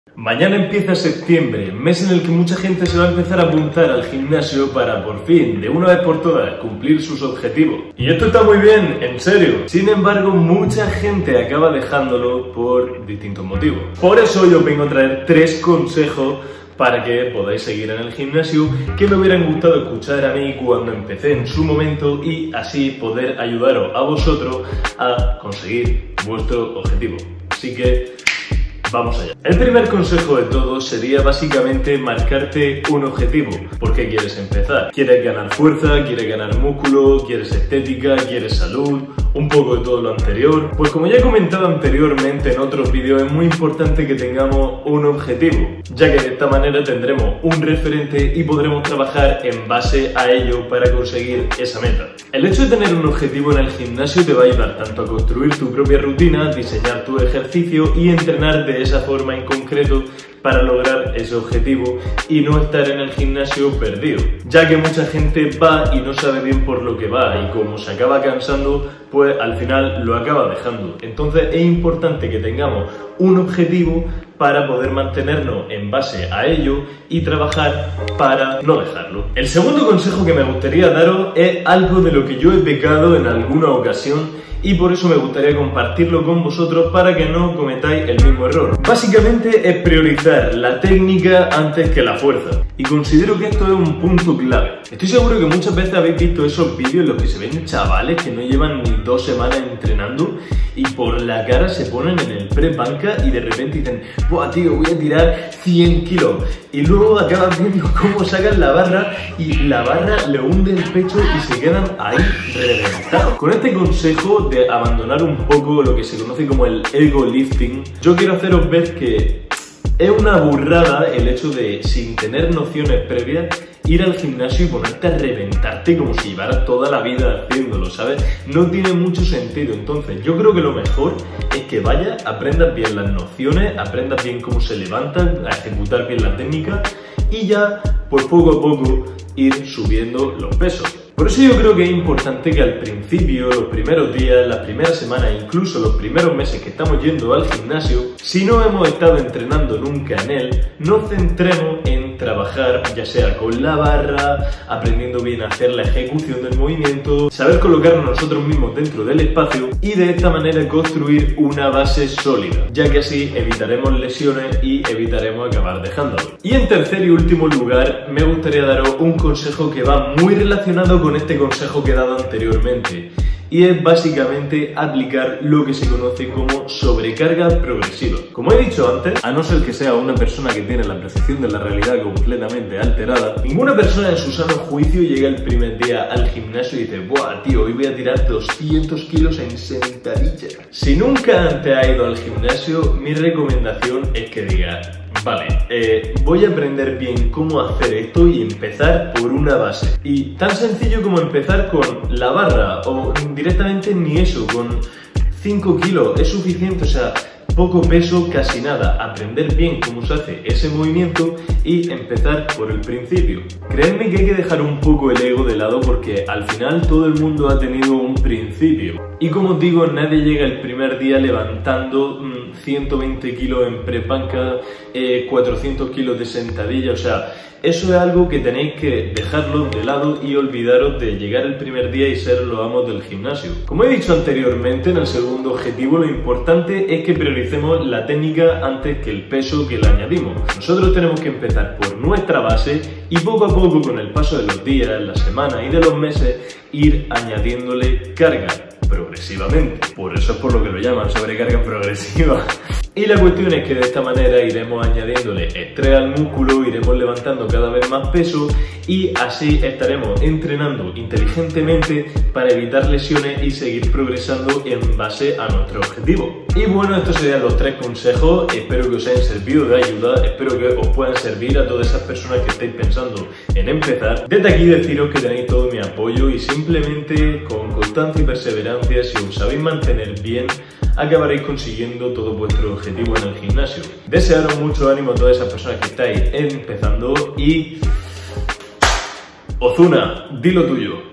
Mañana empieza septiembre, mes en el que mucha gente se va a empezar a apuntar al gimnasio para por fin, de una vez por todas, cumplir sus objetivos. Y esto está muy bien, en serio. Sin embargo, mucha gente acaba dejándolo por distintos motivos. Por eso yo vengo a traer 3 consejos para que podáis seguir en el gimnasio que me hubieran gustado escuchar a mí cuando empecé en su momento y así poder ayudaros a vosotros a conseguir vuestro objetivo. Así que vamos allá. El primer consejo de todos sería básicamente marcarte un objetivo. ¿Por qué quieres empezar? ¿Quieres ganar fuerza? ¿Quieres ganar músculo? ¿Quieres estética? ¿Quieres salud? Un poco de todo lo anterior. Pues como ya he comentado anteriormente en otros vídeos, es muy importante que tengamos un objetivo, ya que de esta manera tendremos un referente y podremos trabajar en base a ello para conseguir esa meta. El hecho de tener un objetivo en el gimnasio te va a ayudar tanto a construir tu propia rutina, diseñar tu ejercicio y entrenar de esa forma en concreto para lograr ese objetivo y no estar en el gimnasio perdido, ya que mucha gente va y no sabe bien por lo que va y como se acaba cansando, pues al final lo acaba dejando. Entonces es importante que tengamos un objetivo para poder mantenernos en base a ello y trabajar para no dejarlo. El segundo consejo que me gustaría daros es algo de lo que yo he pecado en alguna ocasión y por eso me gustaría compartirlo con vosotros para que no cometáis el mismo error. Básicamente es priorizar la técnica antes que la fuerza. Y considero que esto es un punto clave. Estoy seguro que muchas veces habéis visto esos vídeos en los que se ven chavales que no llevan ni 2 semanas entrenando y por la cara se ponen en el pre-banca y de repente dicen: ¡buah, tío, voy a tirar 100 kilos! Y luego acabas viendo cómo sacan la barra y la barra le hunde el pecho y se quedan ahí reventados. Con este consejo de abandonar un poco lo que se conoce como el ego lifting, yo quiero haceros ver que es una burrada el hecho de, sin tener nociones previas, ir al gimnasio y ponerte a reventarte como si llevaras toda la vida haciéndolo, ¿sabes? No tiene mucho sentido. Entonces yo creo que lo mejor es que vayas, aprendas bien las nociones, aprendas bien cómo se levantan, a ejecutar bien la técnica y ya, pues poco a poco, ir subiendo los pesos. Por eso yo creo que es importante que al principio, los primeros días, las primeras semanas, incluso los primeros meses que estamos yendo al gimnasio, si no hemos estado entrenando nunca en él, nos centremos en trabajar ya sea con la barra, aprendiendo bien a hacer la ejecución del movimiento, saber colocarnos nosotros mismos dentro del espacio y de esta manera construir una base sólida, ya que así evitaremos lesiones y evitaremos acabar dejándolo. Y en tercer y último lugar, me gustaría daros un consejo que va muy relacionado con este consejo que he dado anteriormente, y es básicamente aplicar lo que se conoce como sobrecarga progresiva. Como he dicho antes, a no ser que sea una persona que tiene la percepción de la realidad completamente alterada, ninguna persona en su sano juicio llega el primer día al gimnasio y dice: ¡buah, tío, hoy voy a tirar 200 kilos en sentadilla! Si nunca antes has ido al gimnasio, mi recomendación es que digas: vale, voy a aprender bien cómo hacer esto y empezar por una base. Y tan sencillo como empezar con la barra o directamente ni eso, con 5 kilos es suficiente, o sea, poco peso, casi nada. Aprender bien cómo se hace ese movimiento y empezar por el principio. Creedme que hay que dejar un poco el ego de lado porque al final todo el mundo ha tenido un principio. Y como os digo, nadie llega el primer día levantando 120 kilos en pre-banca, 400 kilos de sentadilla, o sea, eso es algo que tenéis que dejarlo de lado y olvidaros de llegar el primer día y ser los amos del gimnasio. Como he dicho anteriormente, en el segundo objetivo lo importante es que prioricemos la técnica antes que el peso que le añadimos. Nosotros tenemos que empezar por nuestra base y poco a poco, con el paso de los días, las semanas y de los meses, ir añadiéndole carga progresivamente. Por eso es por lo que lo llaman sobrecarga progresiva. Y la cuestión es que de esta manera iremos añadiéndole estrés al músculo, iremos levantando cada vez más peso y así estaremos entrenando inteligentemente para evitar lesiones y seguir progresando en base a nuestro objetivo. Y bueno, estos serían los 3 consejos. Espero que os hayan servido de ayuda, espero que os puedan servir a todas esas personas que estáis pensando en empezar. Desde aquí deciros que tenéis todo mi apoyo y simplemente con constancia y perseverancia, si os sabéis mantener bien, acabaréis consiguiendo todo vuestro objetivo en el gimnasio. Desearos mucho ánimo a todas esas personas que estáis empezando y... Ozuna, di lo tuyo.